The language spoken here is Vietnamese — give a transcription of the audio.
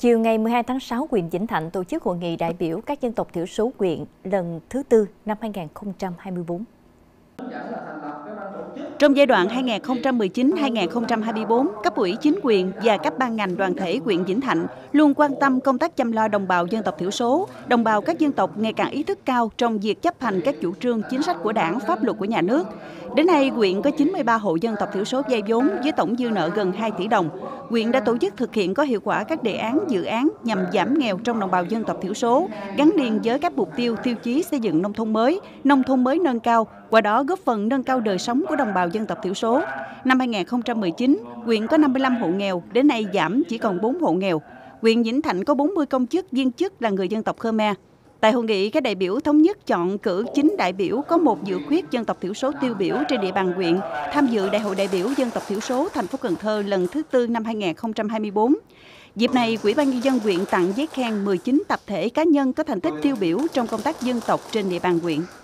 Chiều ngày 12 tháng 6, huyện Vĩnh Thạnh tổ chức hội nghị đại biểu các dân tộc thiểu số huyện lần thứ tư năm 2024. Trong giai đoạn 2019-2024, cấp ủy chính quyền và các ban ngành đoàn thể huyện Vĩnh Thạnh luôn quan tâm công tác chăm lo đồng bào dân tộc thiểu số. Đồng bào các dân tộc ngày càng ý thức cao trong việc chấp hành các chủ trương, chính sách của Đảng, pháp luật của nhà nước. Đến nay, huyện có 93 hộ dân tộc thiểu số vay vốn với tổng dư nợ gần 2 tỷ đồng. Huyện đã tổ chức thực hiện có hiệu quả các đề án, dự án nhằm giảm nghèo trong đồng bào dân tộc thiểu số, gắn liền với các mục tiêu, tiêu chí xây dựng nông thôn mới nâng cao, qua đó góp phần nâng cao đời sống của đồng bào dân tộc thiểu số. Năm 2019, huyện có 55 hộ nghèo, đến nay giảm chỉ còn 4 hộ nghèo. Huyện Vĩnh Thạnh có 40 công chức, viên chức là người dân tộc Khmer. Tại hội nghị, các đại biểu thống nhất chọn cử 9 đại biểu có một dự khuyết dân tộc thiểu số tiêu biểu trên địa bàn huyện tham dự Đại hội đại biểu dân tộc thiểu số thành phố Cần Thơ lần thứ tư năm 2024. Dịp này, Ủy ban nhân dân huyện tặng giấy khen 19 tập thể cá nhân có thành tích tiêu biểu trong công tác dân tộc trên địa bàn huyện.